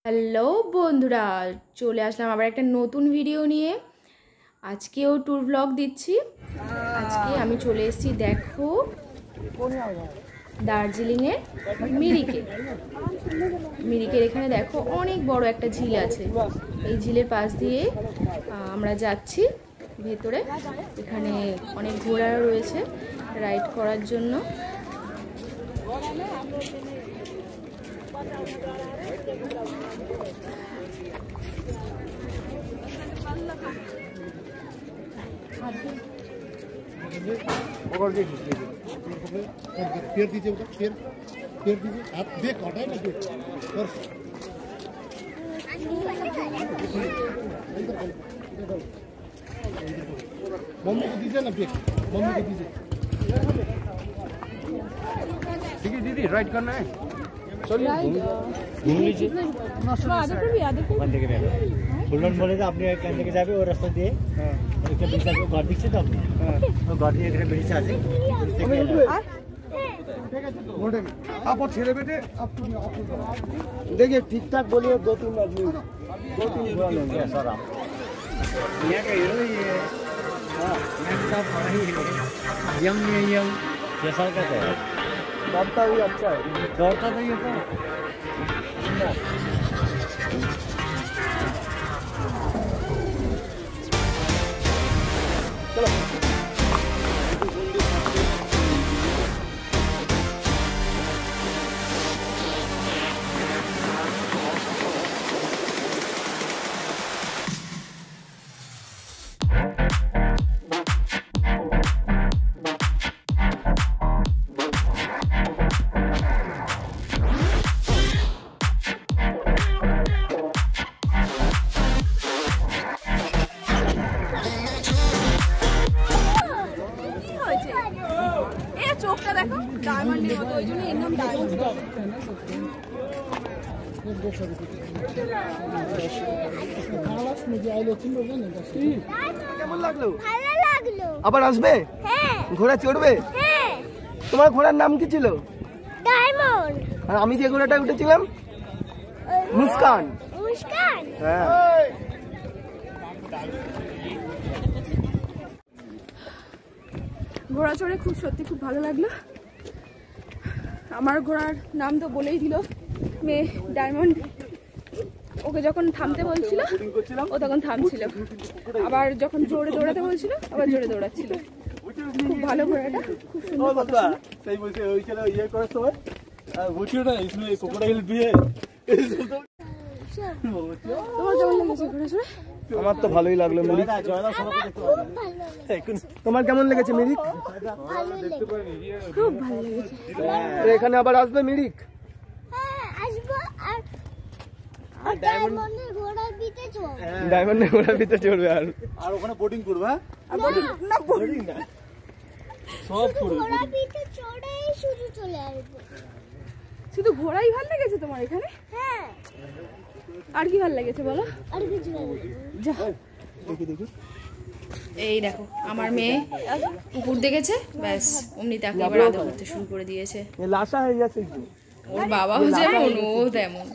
Hello বন্ধুরা, চলে আসলাম আবার একটা নতুন ভিডিও নিয়ে। আজকেও ট্যুর ব্লগ দিচ্ছি। আজকে আমি চলে এসেছি, দেখো, দার্জিলিংয়ের মিরিকের এখানে দেখো অনেক বড় একটা ঝিল আছে। এই ঝিলের পাশ দিয়ে আমরা যাচ্ছি ভেতরে। এখানে অনেক ঘোড়া রয়েছে রাইড করার জন্য। मम्मी को दीजिए ना पेक, मम्मी को दीजिए। ठीक है दीदी, राइड करना है, चलिए घूम लीजिए। ওখান থেকে বেরো ফুলন বলে যে আপনি এখান থেকে যাবে ওই রাস্তা দিয়ে। একটা ব্রিজ আছে, ঘর দিচ্ছে তো আপনি, ওই ঘর দিয়ে একটা ব্রিজ আছে। आप और छेड़े बेटे आप देखिए ठीक ठाक बोलिए, दो तीन आदमी घोड़ा लेंगे सर आप। यहाँ का हीरो ही है। हाँ यहाँ बड़ा ही है, यंग है, यंग 6 साल का था। दौड़ता भी अच्छा है, दौड़ता नहीं है तो चलो। চোখটা দেখো ডায়মন্ডের মতো, ওই জন্য এর নাম ডায়মন্ড। কেমন লাগলো? ভালো লাগলো। আবার আসবে? হ্যাঁ। ঘোড়া চড়বে? হ্যাঁ। তোমার ঘোড়ার নাম কি ছিল? ডায়মন্ড। আর আমি যে ঘোড়াটা উঠেছিলাম? মুস্কান। মুস্কান? হ্যাঁ। ঘোড়া চড়ে সত্যি খুব ভালো লাগলো। আমার ঘোড়ার নাম তো বলেই দিল মেয়ে, ডায়মন্ড। ওকে যখন থামতে বলছিল ও তখন থামছিল, আবার যখন জোরে দৌড়াতে বলছিল আবার জোরে দৌড়াচ্ছিল। খুব ভালো ঘোড়াটা, খুব সুন্দর। তোমার কেমন লেগেছে ঘোড়া চড়ে? আমার তো ভালোই লাগলো মিরিক। তোমার কেমন লেগেছে মিরিক? খুব ভালো লেগেছে। এখানে আবার আসবে মিরিক? ডায়মন্ডের ঘোড়ার পিঠে চড়বে আর ওখানে বোটিং করবে। না বোটিং না, সব ঘোড়ার পিঠে চড়ে শুধু চলে আসবে। শুধু ঘোড়াই ভালো লেগেছে তোমার এখানে? হ্যাঁ। আর কি ভালো লেগেছে বলো? আর কিছু না। দেখি এই দেখো আমার মেয়ে কুকুর দেখেছে, ব্যাস অমনি তাকে আবার আদর করতে শুরু করে দিয়েছে। লাসা হয়ে গেছে, ওর বাবাও যেমন ও তেমন।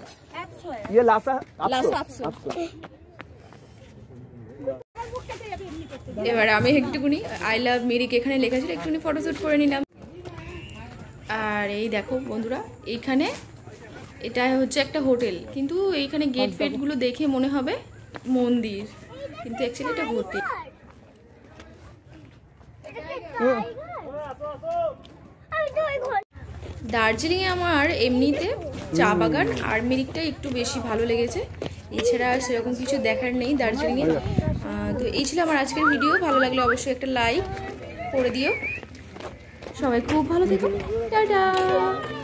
এবার আমি একটুকুনি আই লাভ মিরিক এখানে লেখা ছিল, একটুকুনি ফটোশুট করে নিলাম। আর এই দেখো বন্ধুরা, এইখানে এটা হচ্ছে একটা হোটেল, কিন্তু এইখানে গেট ফেটগুলো দেখে মনে হবে মন্দির, কিন্তু অ্যাকচুয়ালি এটা হোটেল। দার্জিলিংয়ে আমার এমনিতে চা বাগান আর মিরিকটা একটু বেশি ভালো লেগেছে, এছাড়া সেরকম কিছু দেখার নেই দার্জিলিংয়ে। তো এই ছিল আমার আজকের ভিডিও। ভালো লাগলে অবশ্যই একটা লাইক করে দিও। সবাই খুব ভালো থেকো, টাটা।